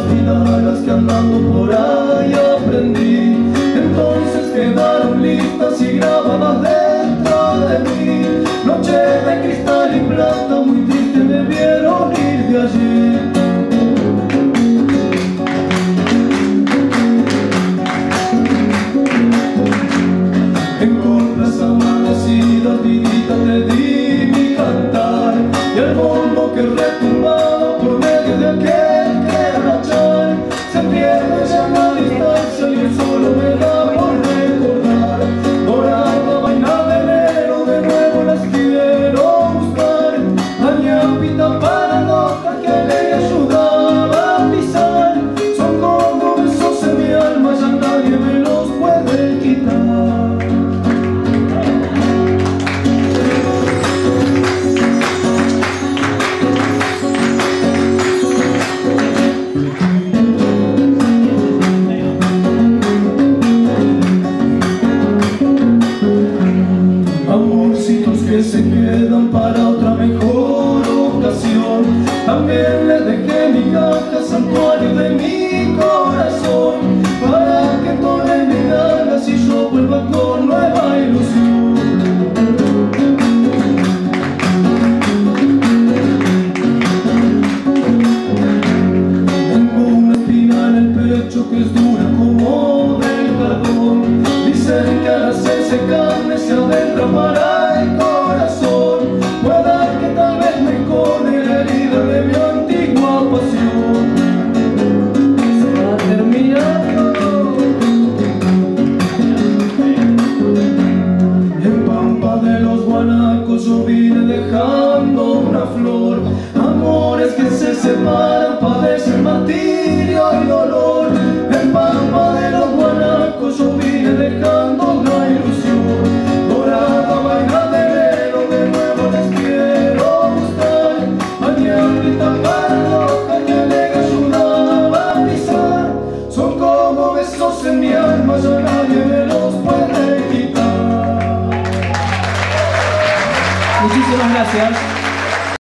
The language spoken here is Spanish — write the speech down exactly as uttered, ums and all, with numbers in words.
olvidar las que andando por ahí aprendí. Entonces quedaron listas y grabadas dentro de mí. Noche de cristal y plata, muy triste me vieron ir de allí. En compras amanecidas, vidita, te di mi cantar, y el bombo que retumbaba por medio de aquel quebrachal se pierde ya en la distancia y el solo me da por recordar. Dorada vaina de enero, de nuevo las quiero buscar, añapita para nota que le ayudaba a pisar. Son como besos en mi alma, ya nadie me los puede quitar. Amorcitos que se quedan para otra mejor ocasión. También le dejé mi caja, santuario de mi